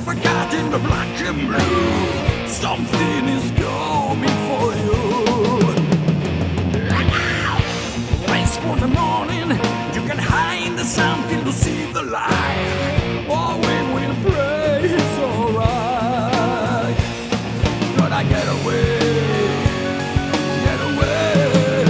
forgotten the black and blue. Something is coming for you. Race for the morning, you can hide the sun till you see the light. Oh, we will pray, it's alright. Gotta get away, get away.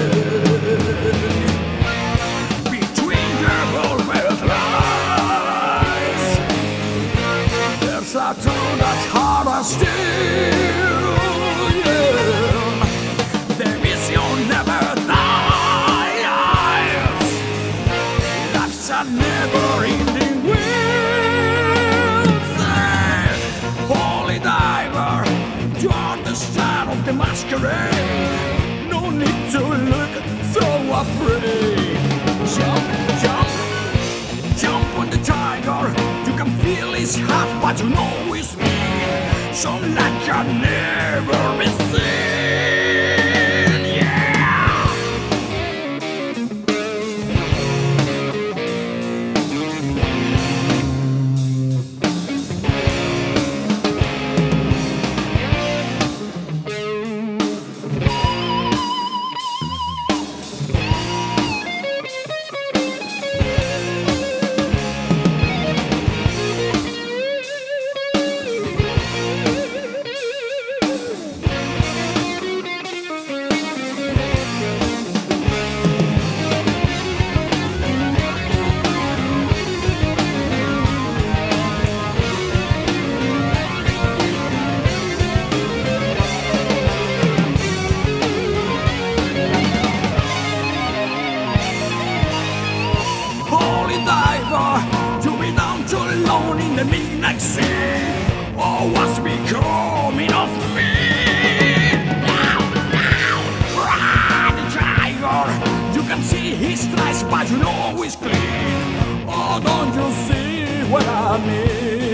Between the velvet lies, there's a truth that's harder still. Yeah. The vision never dies. Life's a never-ending wheel. Holy diver, you're the star of the masquerade. No need to look so afraid. Jump, jump, jump on the tiger. You can feel his heart, but you know it's me. So like I've never been seen. Yeah. To be down too alone in the midnight sea. Oh, what's becoming of me? Now, ride the tiger. You can see his stripes, but you know he's clean. Oh, don't you see what I mean?